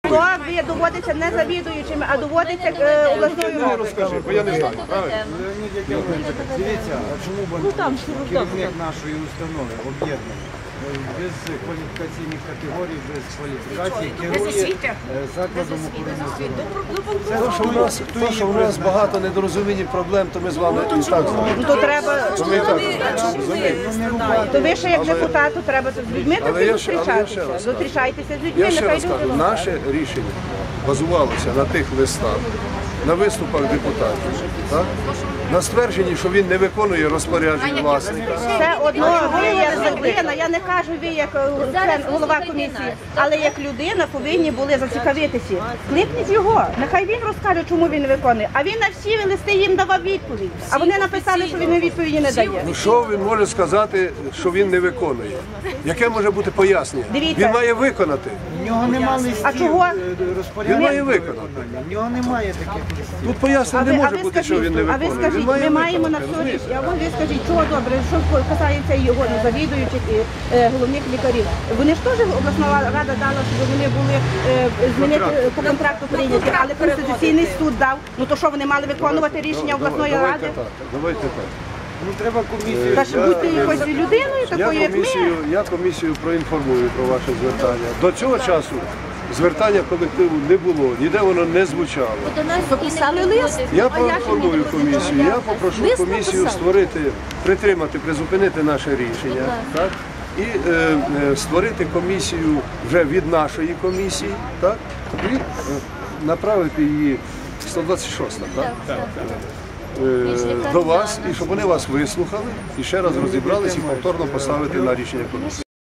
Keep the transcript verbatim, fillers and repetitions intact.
То ви доводиться не завідуючими, а доводиться е, обласною радою. Розкажи, бо я не знаю, правильно? Леонід Яковлевич, дивіться, а чому б керівник нашої установи об'єднаний? Без кваліфікаційних категорій, без кваліфікацій керує закладом охорони здоров'я. То, що в нас, то, що в нас багато недорозумінь і проблем, то ми з вами і так знаємо. Ну, то треба, То ми і так знаємо. то ви ще як депутат, то треба з людьми Але таки я ще- але я ще зустрічатися. раз Зустрічайтеся з людьми, Я ще нехай раз кажу, люди. наше рішення базувалося на тих листах, на виступах депутатів, так? На ствердженні, що він не виконує розпоряджень власника. Все одно ви як людина, я не кажу ви як член, голова комісії, але як людина повинні були зацікавитися. Кликніть його, нехай він розкаже, чому він не виконує. А він на всі листи їм давав відповідь. А вони написали, що він відповіді не дає. Ну що він може сказати, що він не виконує? Яке може бути пояснення? Дивіться. Він має виконати. В нього немає листів А чого? е, Він розпоряджень. має виконати. В нього немає таких листів. Тут пояснення не може бути, що він не а ви виконує. скажіть, Він має ми маємо на виконати, все розумієте? рішення. А ви скажіть, чого добре, що касається його ну, завідуючих і е, головних лікарів. Вони ж теж обласна рада дала, щоб вони були е, змінити по контракту прийняті, але Конституційний суд дав. Ну то що вони мали виконувати рішення обласної Давайте ради? так, давайте так. Ну треба комісію. Та ж будьте якоюсь людиною, Я такою, як ми. комісію, я комісію проінформую про ваше звертання. До цього часу звертання колективу не було, ніде воно не звучало. Писали лист. Я проінформую комісію, я попрошу комісію створити, притримати, призупинити наше рішення, так? І е, е, створити комісію вже від нашої комісії, так? І е, направити її сто двадцять шоста, так? Е, до вас, і щоб вони вас вислухали і ще раз розібрались і повторно поставити на рішення комісії.